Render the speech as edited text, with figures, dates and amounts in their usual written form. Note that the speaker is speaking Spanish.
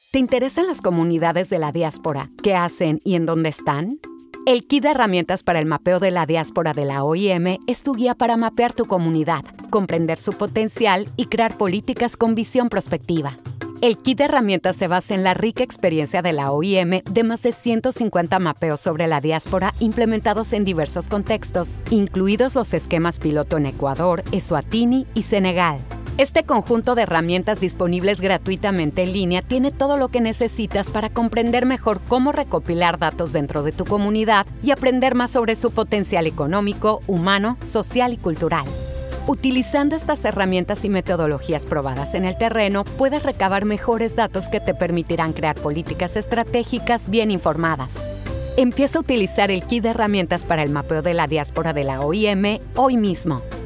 ¿Te interesan las comunidades de la diáspora? ¿Qué hacen y en dónde están? El Kit de Herramientas para el Mapeo de la Diáspora de la OIM es tu guía para mapear tu comunidad, comprender su potencial y crear políticas con visión prospectiva. El Kit de Herramientas se basa en la rica experiencia de la OIM de más de 150 mapeos sobre la diáspora implementados en diversos contextos, incluidos los esquemas piloto en Ecuador, Eswatini y Senegal. Este conjunto de herramientas disponibles gratuitamente en línea tiene todo lo que necesitas para comprender mejor cómo recopilar datos dentro de tu comunidad y aprender más sobre su potencial económico, humano, social y cultural. Utilizando estas herramientas y metodologías probadas en el terreno, puedes recabar mejores datos que te permitirán crear políticas estratégicas bien informadas. Empieza a utilizar el Kit de Herramientas para el Mapeo de la Diáspora de la OIM hoy mismo.